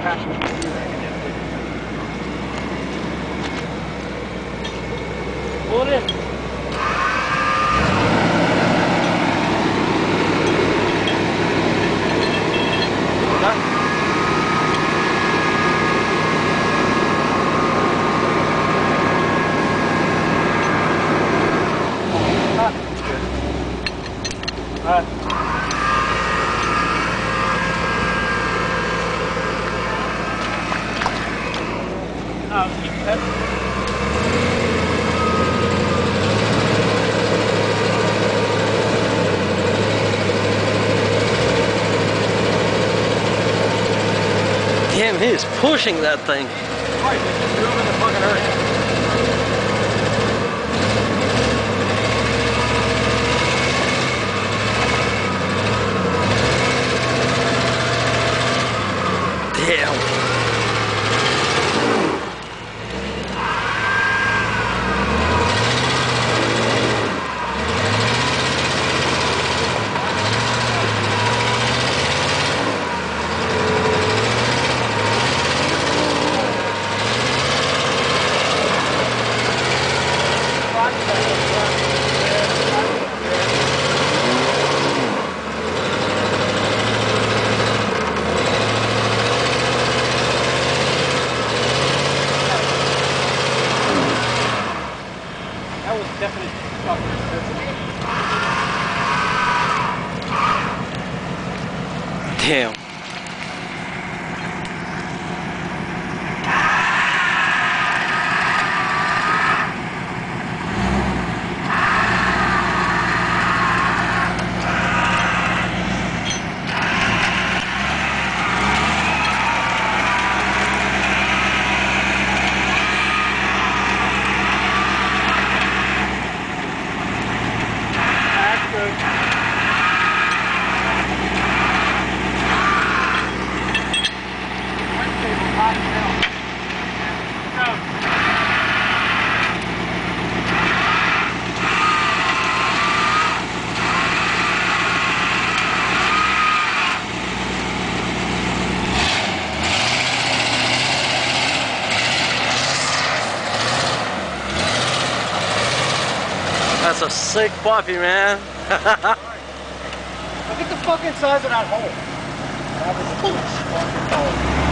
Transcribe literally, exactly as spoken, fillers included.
Pull it in. Alright. Oh, keep it. Damn, he is pushing that thing. Right, just do it in the fucking hurry. Damn. That was definitely fucking expensive. Damn. That's a sick puppy, man. Look at the fucking size of that hole. That was a fucking hole.